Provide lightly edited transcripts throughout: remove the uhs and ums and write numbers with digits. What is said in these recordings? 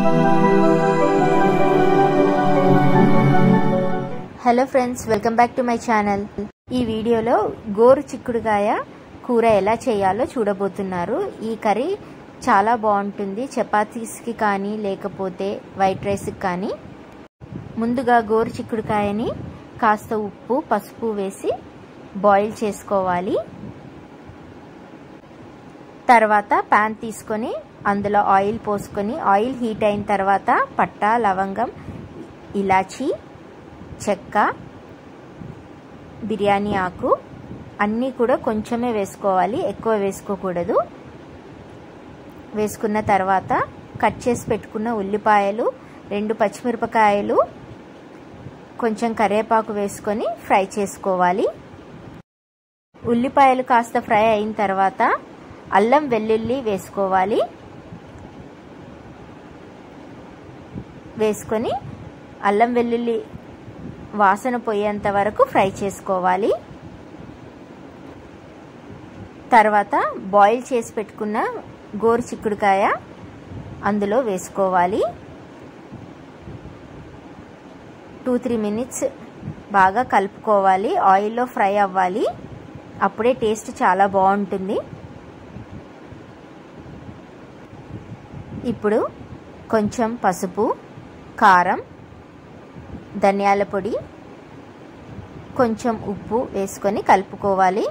Hello friends, welcome back to my channel. ఈ వీడియోలో గోరు చిక్కుడుకాయ కూర ఎలా చేయాలో చూడబోతున్నారు. ఈ కర్రీ చాలా బాగుంటుంది చపాతీస్కి కానీ లేకపోతే వైట్ రైస్కి కానీ. ముందుగా గోరు చిక్కుడుకాయని కాస్త ఉప్పు పసుపు వేసి బాయిల్ చేసుకోవాలి. తర్వాత ప్యాన్ తీసుకొని అందులో ఆయిల్ పోసుకొని ఆయిల్ హీట్ అయిన తర్వాత పట్టా, లవంగం, ఇలాచీ, చెక్క, బిర్యానీ ఆకు అన్నీ కూడా కొంచెమే వేసుకోవాలి, ఎక్కువ వేసుకోకూడదు. వేసుకున్న తర్వాత కట్ చేసి పెట్టుకున్న ఉల్లిపాయలు, 2 పచ్చిమిరపకాయలు, కొంచెం కరివేపాకు వేసుకొని ఫ్రై చేసుకోవాలి. ఉల్లిపాయలు కాస్త ఫ్రై అయిన తర్వాత అల్లం వెల్లుల్లి వేసుకోవాలి. వేసుకొని అల్లం వెల్లుల్లి వాసన పోయేంత వరకు ఫ్రై చేసుకోవాలి. తర్వాత బాయిల్ చేసి పెట్టుకున్న గోరు చిక్కుడుకాయ అందులో వేసుకోవాలి. 2-3 మినిట్స్ బాగా కలుపుకోవాలి. ఆయిల్లో ఫ్రై అవ్వాలి, అప్పుడే టేస్ట్ చాలా బాగుంటుంది. ఇప్పుడు కొంచెం పసుపు, కారం, ధనియాల పొడి, కొంచెం ఉప్పు వేసుకొని కలుపుకోవాలి.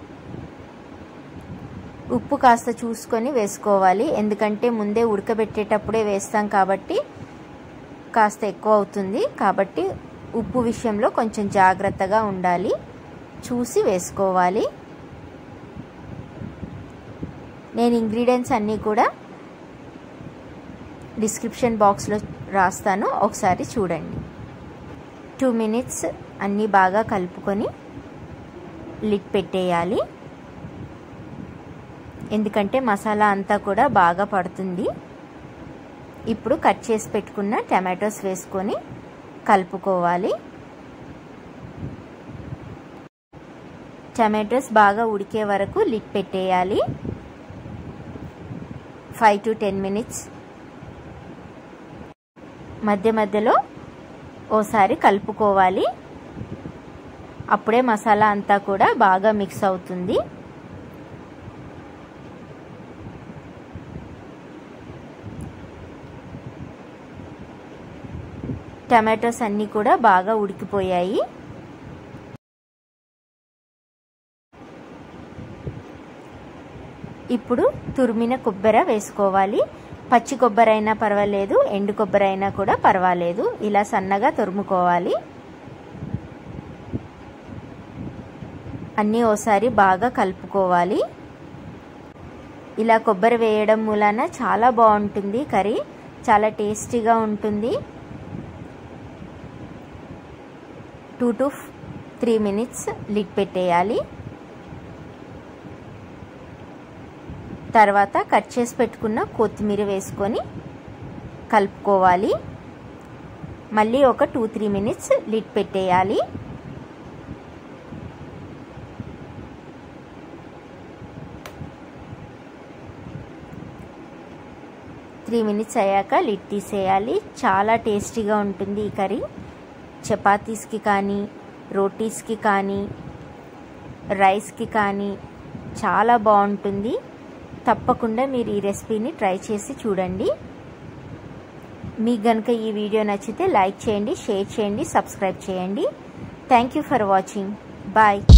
ఉప్పు కాస్త చూసుకొని వేసుకోవాలి, ఎందుకంటే ముందే ఉడకబెట్టేటప్పుడే వేస్తాం కాబట్టి కాస్త ఎక్కువ అవుతుంది. కాబట్టి ఉప్పు విషయంలో కొంచెం జాగ్రత్తగా ఉండాలి, చూసి వేసుకోవాలి. నేను ఇంగ్రీడియంట్స్ అన్నీ కూడా డిస్క్రిప్షన్ బాక్స్లో రాస్తాను, ఒకసారి చూడండి. 2 మినిట్స్ అన్నీ బాగా కలుపుకొని లిడ్ పెట్టేయాలి, ఎందుకంటే మసాలా అంతా కూడా బాగా పడుతుంది. ఇప్పుడు కట్ చేసి పెట్టుకున్న టమాటోస్ వేసుకొని కలుపుకోవాలి. టమాటోస్ బాగా ఉడికే వరకు లిడ్ పెట్టేయాలి. 5 to 10 మినిట్స్ మధ్య మధ్యలో ఓసారి కలుపుకోవాలి, అప్పుడే మసాలా అంతా కూడా బాగా మిక్స్ అవుతుంది. టమాటోస్ అన్నీ కూడా బాగా ఉడికిపోయాయి. ఇప్పుడు తురిమిన కొబ్బరి వేసుకోవాలి. పచ్చి కొబ్బరి అయినా పర్వాలేదు, ఎండు కొబ్బరి అయినా కూడా పర్వాలేదు. ఇలా సన్నగా తురుముకోవాలి. అన్నీ ఓసారి బాగా కలుపుకోవాలి. ఇలా కొబ్బరి వేయడం మూలాన చాలా బాగుంటుంది కర్రీ, చాలా టేస్టీగా ఉంటుంది. 2 to 3 మినిట్స్ లిడ్ పెట్టేయాలి. తర్వాత కట్ చేసి పెట్టుకున్న కొత్తిమీర వేసుకొని కలుపుకోవాలి. మళ్ళీ ఒక 2-3 మినిట్స్ లిడ్ పెట్టేయాలి. త్రీ మినిట్స్ అయ్యాక లిడ్ తీసేయాలి. చాలా టేస్టీగా ఉంటుంది ఈ కర్రీ. చపాతీస్కి కానీ, రోటీస్కి కానీ, రైస్కి కానీ చాలా బాగుంటుంది. తప్పకుండా మీరు ఈ రెసిపీని ట్రై చేసి చూడండి. మీకు గనుక ఈ వీడియో నచ్చితే లైక్ చేయండి, షేర్ చేయండి, సబ్స్క్రైబ్ చేయండి. Thank you for watching. Bye.